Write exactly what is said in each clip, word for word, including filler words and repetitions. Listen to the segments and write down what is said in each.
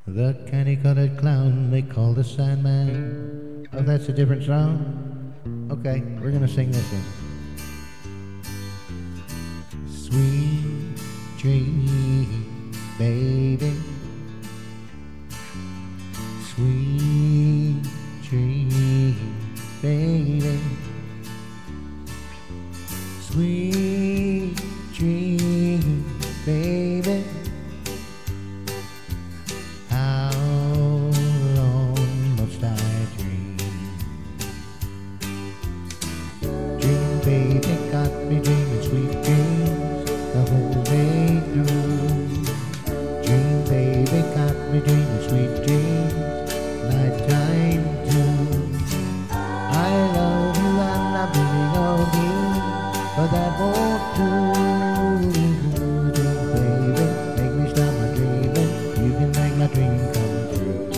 The candy-colored clown they call the Sandman. Oh, that's a different song? Okay, we're gonna sing this one. Sweet dream, baby. Sweet dream, baby. Sweet dream, baby. How long must I dream? Dream, baby, got me dreaming sweet dreams the whole day through. Dream, baby, got me dreaming sweet dreams, nighttime too. I love you and I'm dreaming of you, but that won't do. Dream, baby, make me stop my dreaming. You can make my dream come true.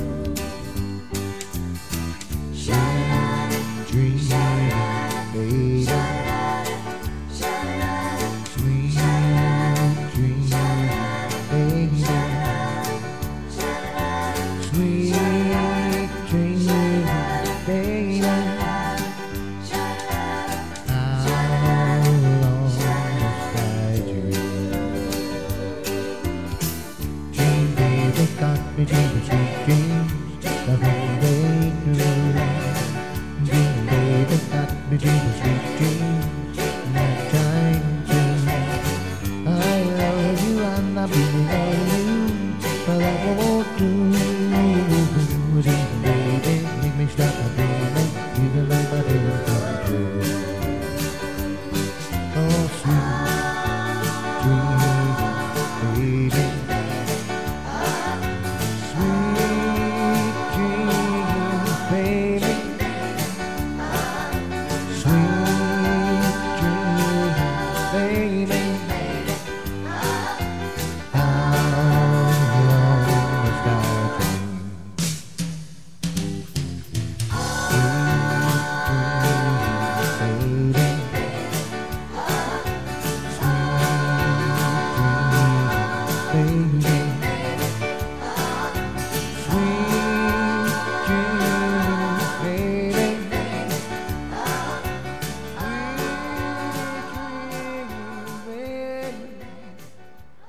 Sweet dream, baby. Sweet dream, baby. Sweet dream, baby. How long must I dream? Dream, baby, got me dreaming sweet dreams the whole day through. Dream, baby, got me dreaming sweet dreams, nighttime too. I love you and I'm dreaming of you, but that won't do. Dream, baby, make me stop my dreaming. You can make my dream come true. Oh, sweet dream, baby. Sweet dream, baby. Sweet dream, baby. How long must I dream? Sweet dream, baby.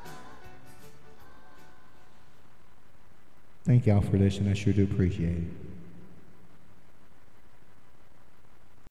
Thank y'all for listening. I sure do appreciate it.